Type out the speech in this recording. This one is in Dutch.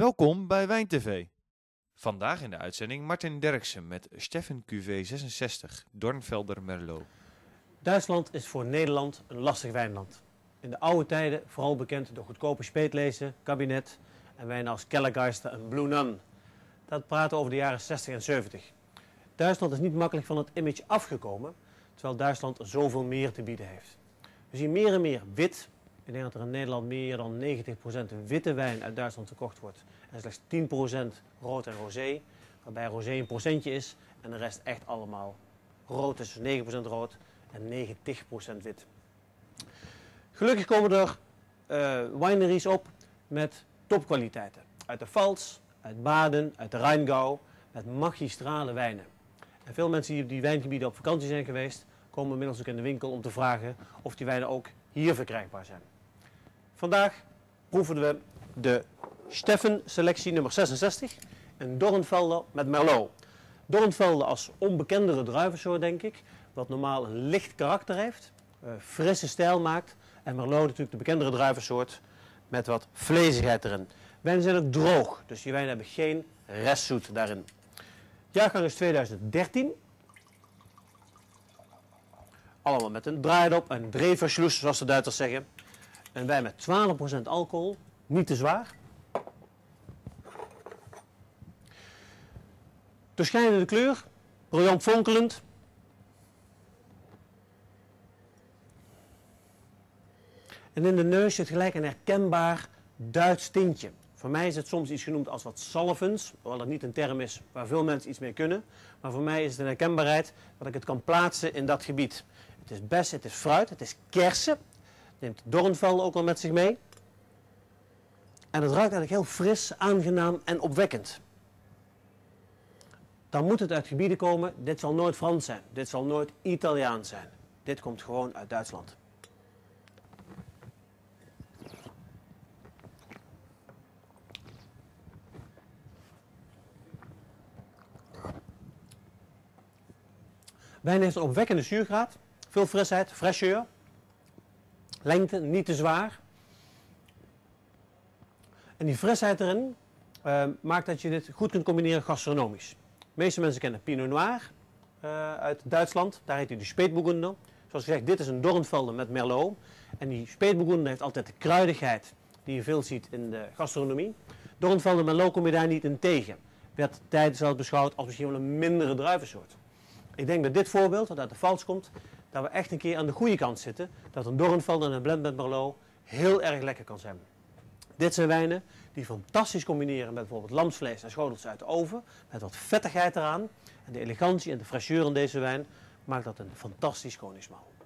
Welkom bij WijnTV. Vandaag in de uitzending Martin Derksen met Steffen Cuvée 66, Dornfelder Merlot. Duitsland is voor Nederland een lastig wijnland. In de oude tijden vooral bekend door goedkope speetlezen, Cabinet en wijnen als Kellergeister en Blue Nun. Dat praten over de jaren 60 en 70. Duitsland is niet makkelijk van het image afgekomen, terwijl Duitsland zoveel meer te bieden heeft. We zien meer en meer wit. Ik denk dat er in Nederland meer dan 90% witte wijn uit Duitsland verkocht wordt. En slechts 10% rood en rosé, waarbij rosé een procentje is en de rest echt allemaal rood. Dus 9% rood en 90% wit. Gelukkig komen er wineries op met topkwaliteiten. Uit de Pfalz, uit Baden, uit de Rheingau, met magistrale wijnen. En veel mensen die op die wijngebieden op vakantie zijn geweest, komen inmiddels ook in de winkel om te vragen of die wijnen ook hier verkrijgbaar zijn. Vandaag proeven we de Steffen selectie nummer 66 in Dornfelder met Merlot. Dornfelder als onbekendere druivensoort, denk ik, wat normaal een licht karakter heeft, frisse stijl maakt. En Merlot natuurlijk de bekendere druivensoort met wat vlezigheid erin. Wijnen zijn ook droog, dus die wijnen hebben geen restzoet daarin. Jaargang is 2013. Allemaal met een draaidop en Dreverschluss, zoals de Duitsers zeggen. En wijn met 12% alcohol, niet te zwaar. Doorschijnende kleur, briljant fonkelend. En in de neus zit gelijk een herkenbaar Duits tintje. Voor mij is het soms iets genoemd als wat salvens, hoewel dat niet een term is waar veel mensen iets mee kunnen. Maar voor mij is het een herkenbaarheid dat ik het kan plaatsen in dat gebied. Het is bessen, het is fruit, het is kersen. Neemt Dornfelder ook al met zich mee. En het ruikt eigenlijk heel fris, aangenaam en opwekkend. Dan moet het uit gebieden komen, dit zal nooit Frans zijn, dit zal nooit Italiaans zijn. Dit komt gewoon uit Duitsland. Wijn heeft een opwekkende zuurgraad, veel frisheid, fraîcheur, lengte, niet te zwaar. En die frisheid erin maakt dat je dit goed kunt combineren gastronomisch. De meeste mensen kennen Pinot Noir uit Duitsland, daar heet hij de Spätburgunder. Zoals gezegd, dit is een Dornfelder met Merlot. En die Spätburgunder heeft altijd de kruidigheid die je veel ziet in de gastronomie. Dornfelder Merlot kom je daar niet in tegen. Werd tijdens wel beschouwd als misschien wel een mindere druivensoort. Ik denk dat dit voorbeeld, dat uit de Pfalz komt, dat we echt een keer aan de goede kant zitten. Dat een Dornfelder en een blend met Merlot heel erg lekker kan zijn. Dit zijn wijnen die fantastisch combineren met bijvoorbeeld lamsvlees en schotels uit de oven. Met wat vettigheid eraan. En de elegantie en de fraîcheur in deze wijn maakt dat een fantastisch koningsmaal.